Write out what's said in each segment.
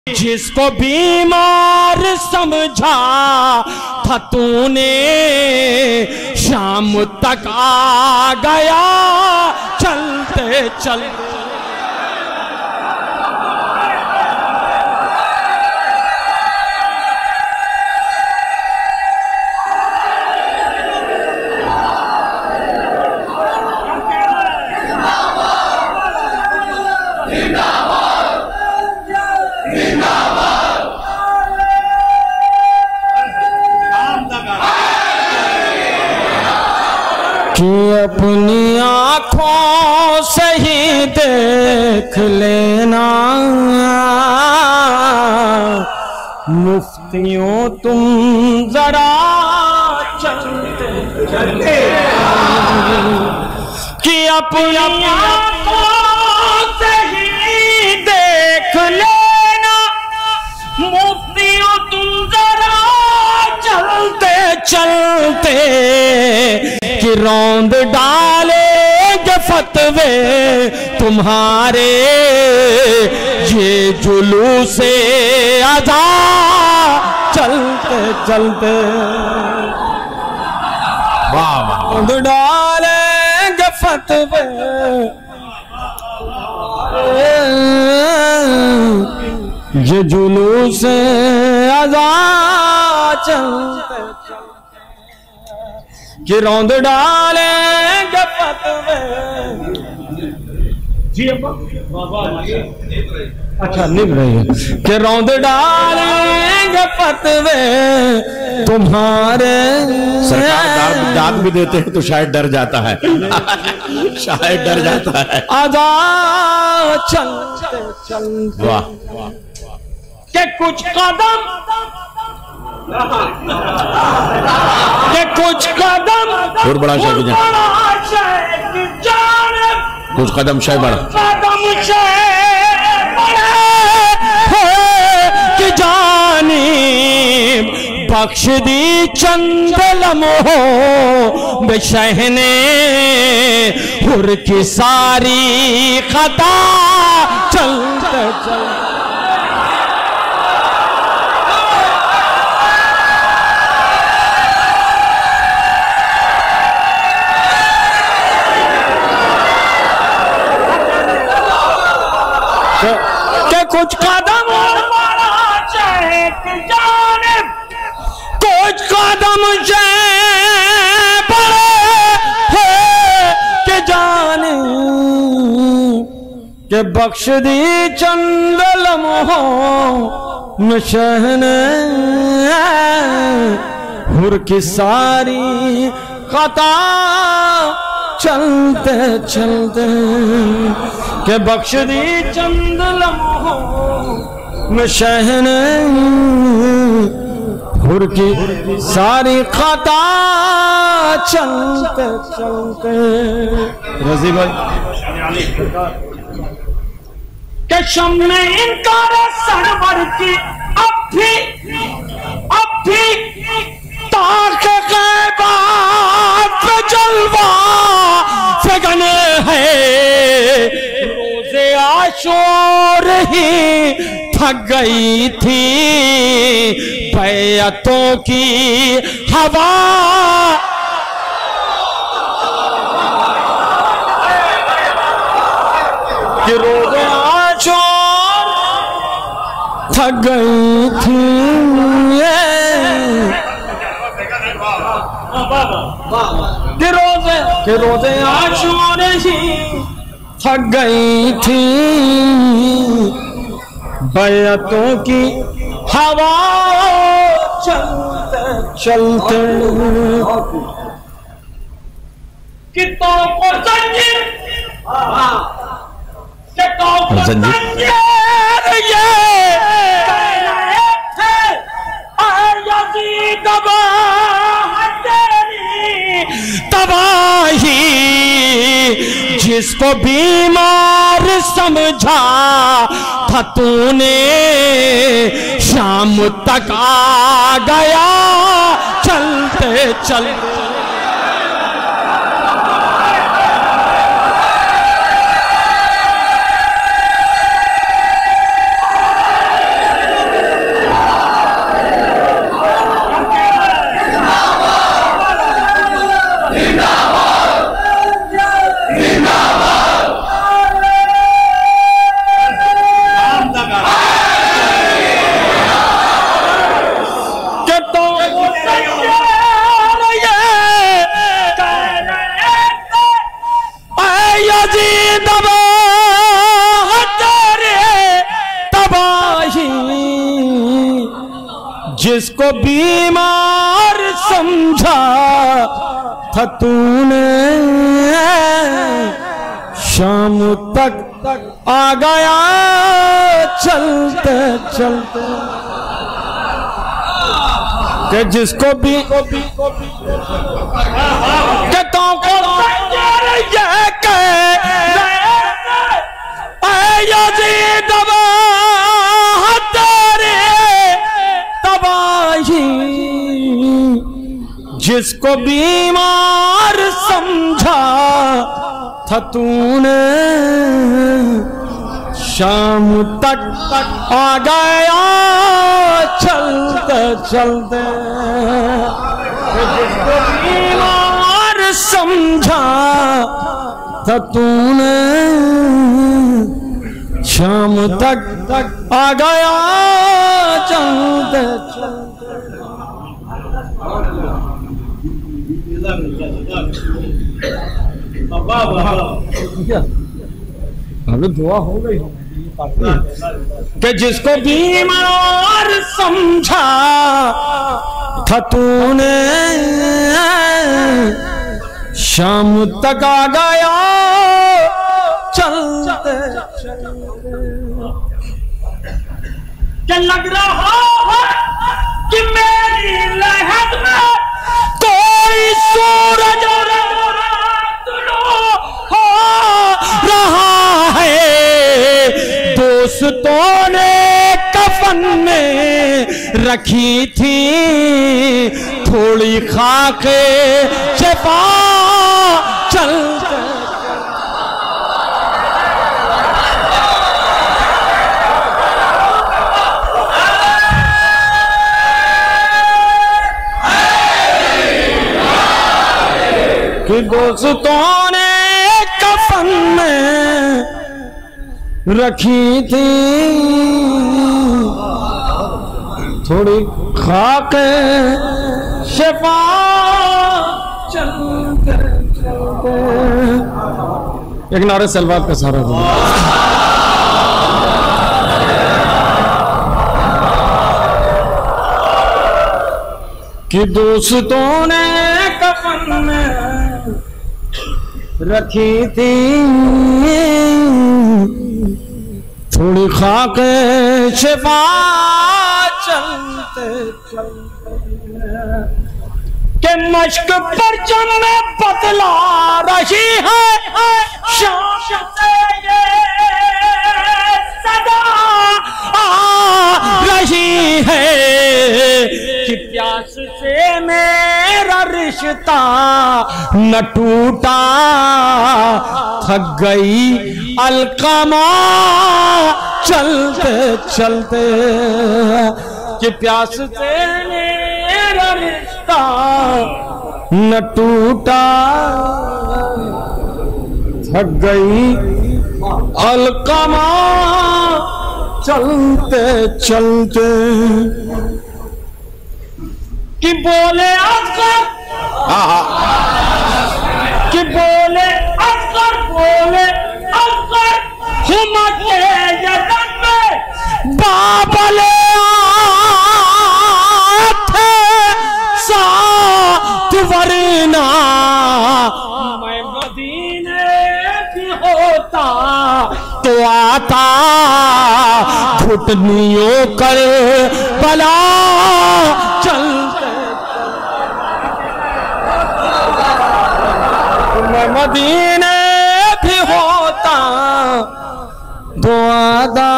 जिसको बीमार समझा था तूने शाम तक आ गया चलते चलते। कि अपनी आँखों से ही देख लेना मुफ्तियों तुम जरा चलते चलते। कि अपनी आँखों से ही देख लेना मुफ्तियों तुम जरा चलते चलते। कि रौंद डालेंगे फतवे तुम्हारे ये जुलूसे अदा चलते चलते। वाह वाह। रौंद डालेंगे फतवे ये जुलूसे अदा चलते चलते। कि रौंद डालेंगे फतवे। जी अच्छा निभ रही है। कि रौंद डालेंगे फतवे तुम्हारे। सरकार दाद भी देते हैं तो शायद डर जाता है शायद डर जाता है। आजा चलते चलते। वाह। के कुछ कदम के कुछ कदम और बड़ा शायद कुछ कदम शायद बड़ा कदम से कि जानी बख्श दी चंद लम्हों में शहने हुर की सारी खता चलते चलते। के कुछ कदम चाहे कि जाने कुछ कदम से बड़े कि जाने के बख्श दी चंद लम्हों में शहने हुर की सारी खता चलते चलते। के बख्श दी चंद लम्हों में शहने हुर की सारी खता चलते चलते। रजी भाई के शम्मे इनकार सरवर की अब भी ताक़े ग़ैबात पे जलवा फगने है। रोज़े आशूर ही थक गई थी बैअतों की हवा। कि रोज़े आशूर थक गई थी कि रोज़े आशूर ही थक गई थी बैअतों की हवा चलते चलते। कितों को जंजीर तबाही जिसको बीमार समझा था तूने शाम तक आ गया चलते चलते। जिसको बीमार समझा था तूने, शाम तक आ गया चलते चलते। कि जिसको भी कहता को ये कह यज़ीद तेरे तबाही, जिसको बीमार समझा था तूने, शाम तक आ गया चलते चलते। जिसको बीमार समझा था तूने, शाम तक आ गया चलते चलते। अभी दुआ हो गई कि जिसको बीमार समझा था तूने, शाम तक आ गया चलते चलते। क्या लग रहा है कि मेरी लहर में कोई सूरज हो रहा है। दोस्तों ने कफन में रखी थी थोड़ी खाके शफा चलते। कि दोस्तों ने कफन में रखी थी थोड़ी खाके शफा चलते चलते। एक नारे सलवात का सहारा दो। कि दोस्तों ने कफन में रखी थी थोड़ी खाके शफा चलते चलते। के मश्क पर जमे बदला रही है शाम से ये सदा आ रही है कि प्यास से मेरा रिश्ता न टूटा, थक गई अलकमा चलते चलते। कि प्यास से मेरा रिश्ता न टूटा, थक गई अलकमा चलते चलते। कि बोले असगर, कि बोले असगर, बोले असगर हुमते यदन में बाबले थे साथ वरना मैं मदीने की होता तो आता घुटनियों कर बला चलते। मैं मदीने भी होता दुआदा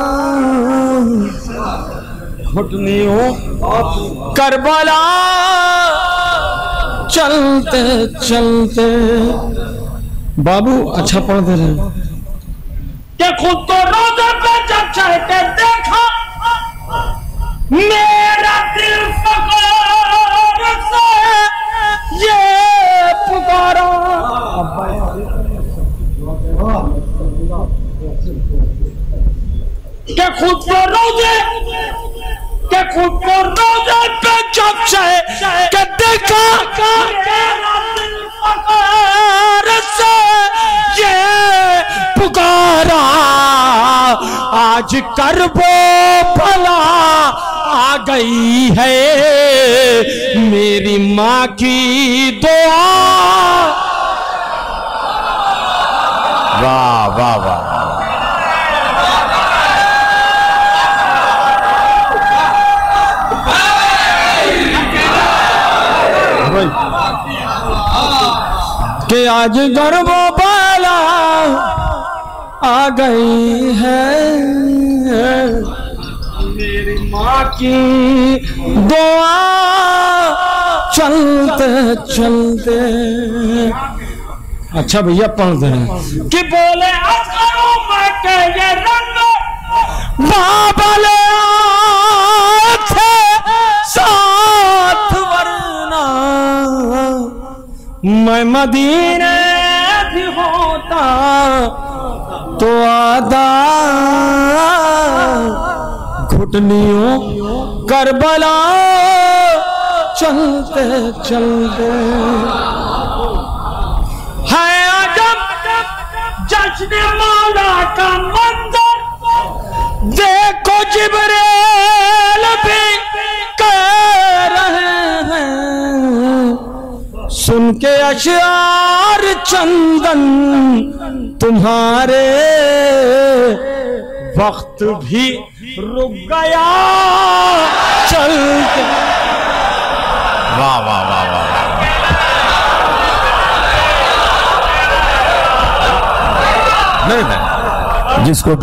घुटनियों करबला चलते चलते। बाबू अच्छा पढ़ दे रहे क्या खुद को रोज़े पे जब चढ़ के देखा मेरा दिल फकर से ये पुकारा। क्या खुद को रोज़े पे जब चढ़ के देखा मेरा दिल फकर से ये पुकारा। आज कर वो भला आ गई है मेरी माँ की दुआ। वाह वाह वाह। कि आज गर्भोपाला आ गई है मेरी माँ की दुआ। चलते चलते अच्छा भैया पढ़ते हैं कि बोले असगरों में के ये रंग बाबले थे साथ, वरना मैं मदीने भी होता तो आदा घुटनियों करबला। चलते चलते है अजब जश्न मौला का मंजर, देखो जिब्रील भी कह रहे हैं सुन के अशआर चंदन तुम्हारे वक्त भी रुक गया। चलते वाह वाह वाह वाह। नहीं जिसको